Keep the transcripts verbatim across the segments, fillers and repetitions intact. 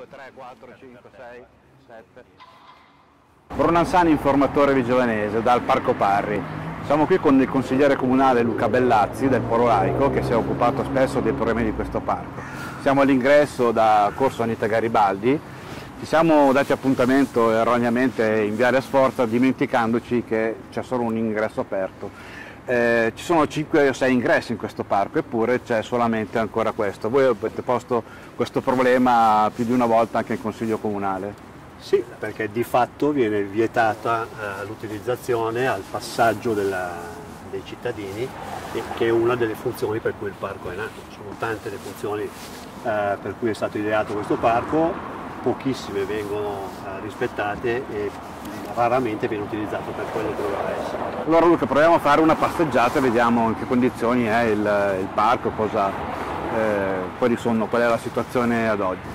tre, quattro, cinque, sei, sette. Bruno Ansani, informatore vigiovanese dal Parco Parri. Siamo qui con il consigliere comunale Luca Bellazzi del Polo Laico, che si è occupato spesso dei problemi di questo parco. Siamo all'ingresso da Corso Anita Garibaldi. Ci siamo dati appuntamento erroneamente in Viale Sforza, dimenticandoci che c'è solo un ingresso aperto. Eh, ci sono cinque o sei ingressi in questo parco, eppure c'è solamente ancora questo. Voi avete posto questo problema più di una volta anche in Consiglio Comunale? Sì, perché di fatto viene vietata eh, l'utilizzazione al passaggio della, dei cittadini, che è una delle funzioni per cui il parco è nato. Sono tante le funzioni eh, per cui è stato ideato questo parco, pochissime vengono eh, rispettate e raramente viene utilizzato per quello che doveva essere. Allora Luca, proviamo a fare una passeggiata e vediamo in che condizioni è il, il parco, cosa, eh, quali sono, qual è la situazione ad oggi.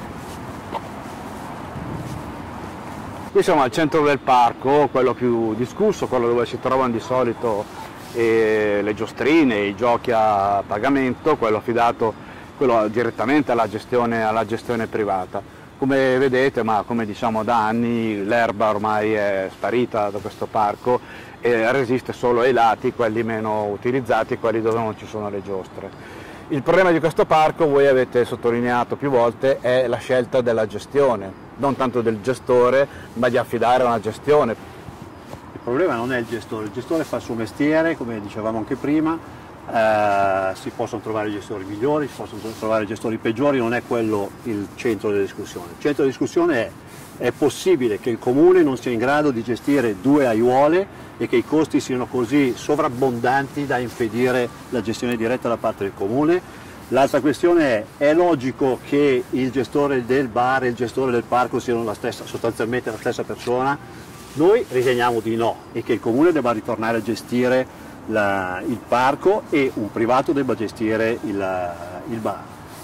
Qui siamo al centro del parco, quello più discusso, quello dove si trovano di solito eh, le giostrine, i giochi a pagamento, quello affidato quello direttamente alla gestione, alla gestione privata. Come vedete, ma come diciamo da anni, l'erba ormai è sparita da questo parco e resiste solo ai lati, quelli meno utilizzati, quelli dove non ci sono le giostre. Il problema di questo parco, voi avete sottolineato più volte, è la scelta della gestione, non tanto del gestore, ma di affidare una gestione. Il problema non è il gestore, il gestore fa il suo mestiere, come dicevamo anche prima. Eh, si possono trovare gestori migliori, si possono trovare gestori peggiori, non è quello il centro della discussione. Il centro della discussione è: è possibile che il comune non sia in grado di gestire due aiuole e che i costi siano così sovrabbondanti da impedire la gestione diretta da parte del comune? L'altra questione è: è logico che il gestore del bar e il gestore del parco siano la stessa, sostanzialmente la stessa persona? Noi riteniamo di no, e che il comune debba ritornare a gestire La, il parco e un privato debba gestire il, il bar.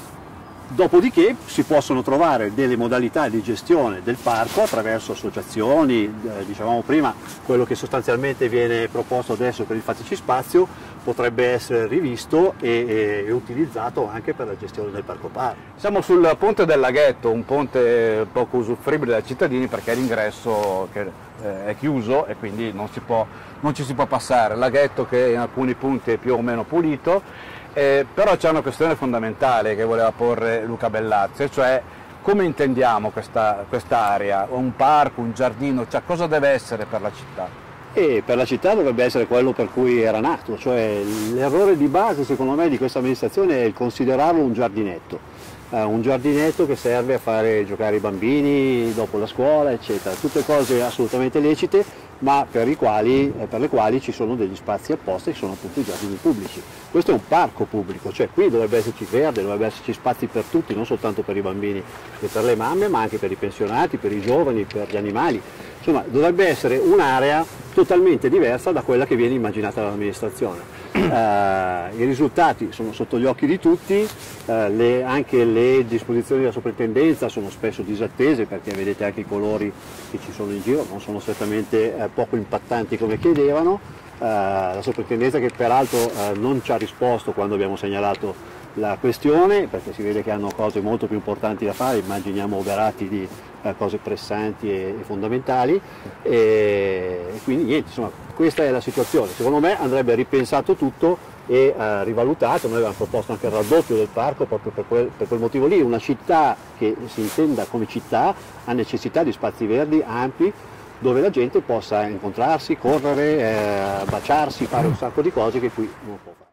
Dopodiché si possono trovare delle modalità di gestione del parco attraverso associazioni, eh, dicevamo prima, quello che sostanzialmente viene proposto adesso per il Fattici Spazio potrebbe essere rivisto e, e utilizzato anche per la gestione del Parco Parri. Siamo sul ponte del laghetto, un ponte poco usufruibile dai cittadini perché l'ingresso eh, è chiuso e quindi non, si può, non ci si può passare. Il laghetto che in alcuni punti è più o meno pulito, eh, però c'è una questione fondamentale che voleva porre Luca Bellazzi, cioè come intendiamo questa quest'area, un parco, un giardino, cioè cosa deve essere per la città? E per la città dovrebbe essere quello per cui era nato, cioè l'errore di base secondo me di questa amministrazione è il considerarlo un giardinetto, eh, un giardinetto che serve a fare giocare i bambini dopo la scuola, eccetera, tutte cose assolutamente lecite, ma per, i quali, eh, per le quali ci sono degli spazi apposta, che sono appunto i giardini pubblici. Questo è un parco pubblico, cioè qui dovrebbe esserci verde, dovrebbe esserci spazi per tutti, non soltanto per i bambini e per le mamme, ma anche per i pensionati, per i giovani, per gli animali. Insomma, dovrebbe essere un'area totalmente diversa da quella che viene immaginata dall'amministrazione. Eh, I risultati sono sotto gli occhi di tutti, eh, le, anche le disposizioni della soprintendenza sono spesso disattese, perché vedete anche i colori che ci sono in giro non sono certamente eh, poco impattanti come chiedevano. Eh, la soprintendenza, che peraltro eh, non ci ha risposto quando abbiamo segnalato la questione, perché si vede che hanno cose molto più importanti da fare, immaginiamo oberati di eh, cose pressanti e, e fondamentali, e, e quindi niente, insomma, questa è la situazione. Secondo me andrebbe ripensato tutto e eh, rivalutato. Noi avevamo proposto anche il raddoppio del parco proprio per quel, per quel motivo lì. Una città che si intenda come città ha necessità di spazi verdi ampi, dove la gente possa incontrarsi, correre, eh, baciarsi, fare un sacco di cose che qui non può fare.